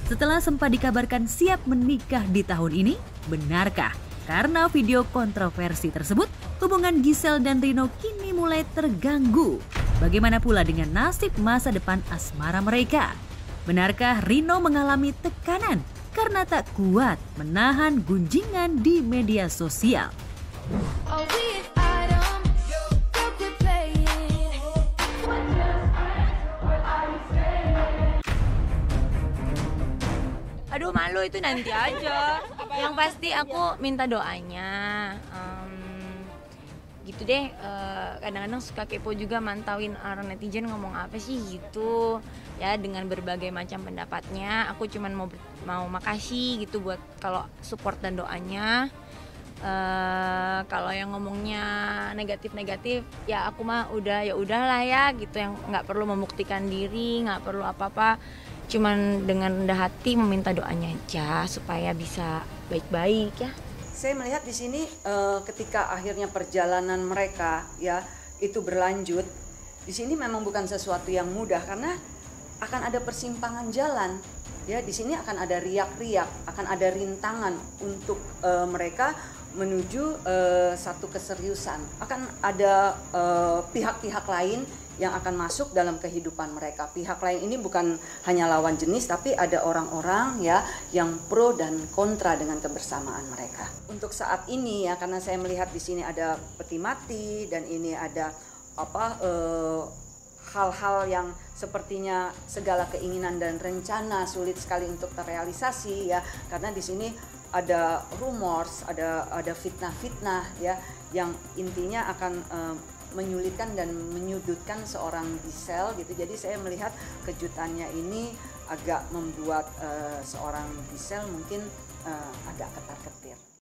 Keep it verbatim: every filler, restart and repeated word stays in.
Setelah sempat dikabarkan siap menikah di tahun ini, benarkah karena video kontroversi tersebut, hubungan Giselle dan Rino kini mulai terganggu? Bagaimana pula dengan nasib masa depan asmara mereka? Benarkah Rino mengalami tekanan karena tak kuat menahan gunjingan di media sosial? Aduh, malu itu nanti aja. Yang pasti aku minta doanya. Um, gitu deh. Uh, kadang-kadang suka kepo juga mantauin orang netizen ngomong apa sih gitu. Ya dengan berbagai macam pendapatnya. Aku cuman mau mau makasih gitu buat kalau support dan doanya. Uh, kalau yang ngomongnya negatif-negatif, ya aku mah udah ya udahlah ya gitu, yang nggak perlu membuktikan diri, nggak perlu apa-apa. Cuman dengan rendah hati meminta doanya aja supaya bisa baik-baik ya. Saya melihat di sini uh, ketika akhirnya perjalanan mereka ya itu berlanjut, di sini memang bukan sesuatu yang mudah karena akan ada persimpangan jalan. Ya, di sini akan ada riak-riak, akan ada rintangan untuk uh, mereka menuju uh, satu keseriusan. Akan ada uh, pihak-pihak lain yang akan masuk dalam kehidupan mereka. Pihak lain ini bukan hanya lawan jenis, tapi ada orang-orang ya yang pro dan kontra dengan kebersamaan mereka. Untuk saat ini ya, karena saya melihat di sini ada peti mati dan ini ada apa uh, hal-hal yang sepertinya segala keinginan dan rencana sulit sekali untuk terrealisasi ya, karena di sini ada rumors, ada ada fitnah-fitnah ya yang intinya akan uh, menyulitkan dan menyudutkan seorang Giselle gitu. Jadi saya melihat kejutannya ini agak membuat uh, seorang Giselle mungkin uh, agak ketar-ketir.